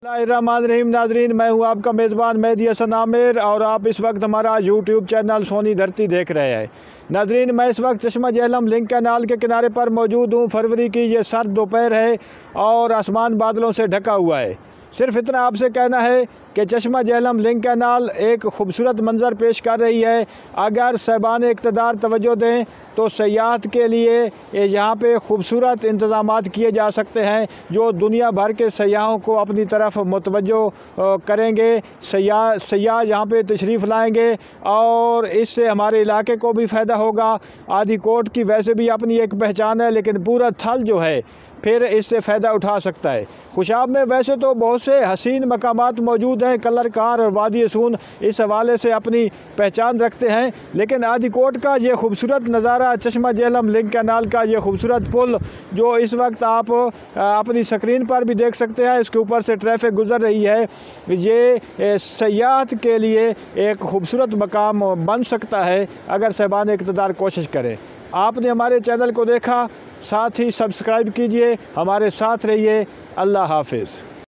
बिस्मिल्लाहिर्रहमानिर्रहीम। नाजरीन, मैं हूं आपका मेज़बान मेहदी हसन आमिर और आप इस वक्त हमारा यूट्यूब चैनल सोनी धरती देख रहे हैं। नाजरीन, मैं इस वक्त चश्मा जेहलम लिंक कैनाल के किनारे पर मौजूद हूं। फरवरी की ये सर्द दोपहर है और आसमान बादलों से ढका हुआ है। सिर्फ इतना आपसे कहना है कि चश्मा जेहलम लिंक कैनाल एक खूबसूरत मंज़र पेश कर रही है। अगर साहिबान इक़्तिदार तवज्जो दें तो सयाहत के लिए यहाँ पे खूबसूरत इंतज़ामात किए जा सकते हैं जो दुनिया भर के सयाहों को अपनी तरफ मुतवज्जो करेंगे। सयाह यहाँ पे तशरीफ़ लाएंगे और इससे हमारे इलाके को भी फ़ायदा होगा। आदिकोट की वैसे भी अपनी एक पहचान है, लेकिन पूरा थल जो है फिर इससे फ़ायदा उठा सकता है। खुशाब में वैसे तो बहुत से हसीन मकामात मौजूद हैं, कलर कार और वादी सून इस हवाले से अपनी पहचान रखते हैं, लेकिन आदिकोट का ये खूबसूरत नज़ारा, चश्मा जेहलम लिंक कैनाल का ये खूबसूरत पुल जो इस वक्त आप अपनी स्क्रीन पर भी देख सकते हैं, इसके ऊपर से ट्रैफिक गुज़र रही है, ये सयाहत के लिए एक खूबसूरत मकाम बन सकता है अगर साहिबान इक़्तिदार कोशिश करें। आपने हमारे चैनल को देखा, साथ ही सब्सक्राइब कीजिए, हमारे साथ रहिए। अल्लाह हाफ़िज़।